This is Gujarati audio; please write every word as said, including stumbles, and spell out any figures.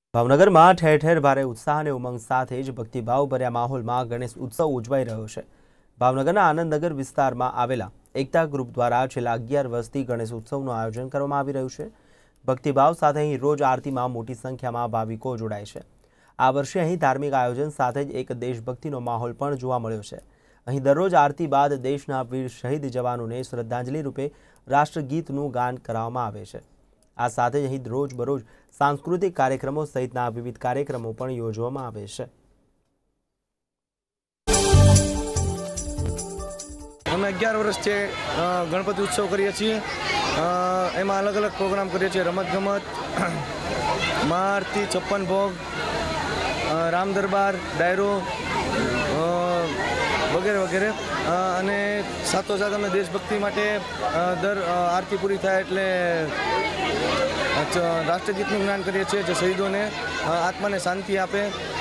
ભાવનગરમાં ઠેર ઠેર ભારે ઉત્સાહ અને ઉમંગ સાથે જ ભક્તિભાવભર્યા માહોલમાં ગણેશ ઉત્સવ ઉજવાઈ રહ્યો છે। ભાવનગરના આનંદનગર વિસ્તારમાં આવેલા એકતા ગ્રુપ દ્વારા છેલ્લા અગિયાર વર્ષથી ગણેશ ઉત્સવનું આયોજન કરવામાં આવી રહ્યું છે। ભક્તિભાવ સાથે અહીં રોજ આરતીમાં મોટી સંખ્યામાં ભાવિકો જોડાય છે। આ વર્ષે અહીં ધાર્મિક આયોજન સાથે જ એક દેશભક્તિનો માહોલ પણ જોવા મળ્યો છે। અહીં દરરોજ આરતી બાદ દેશના વીર શહીદ જવાનોને શ્રદ્ધાંજલિ રૂપે રાષ્ટ્રગીતનું ગાન કરવામાં આવે છે। આ સાથે જ અહીં રોજબરોજ सांस्कृतिक कार्यक्रमों सहितना विविध कार्यक्रमों पण योजवामां आवे छे। અમે अगियार વર્ષથી ગણપતિ ઉત્સવ કરીએ છીએ। એમાં અલગ અલગ પ્રોગ્રામ કરીએ છીએ, રમત ગમત, મહાઆરતી, છપ્પન ભોગ, રામ દરબાર, ડાયરો વગેરે વગેરે। અને સાથોસાથ અમે દેશભક્તિ માટે દર આરતી પૂરી થાય એટલે રાષ્ટ્રગીતનું જ્ઞાન કરીએ છીએ, જે શહીદોને આત્માને શાંતિ આપે।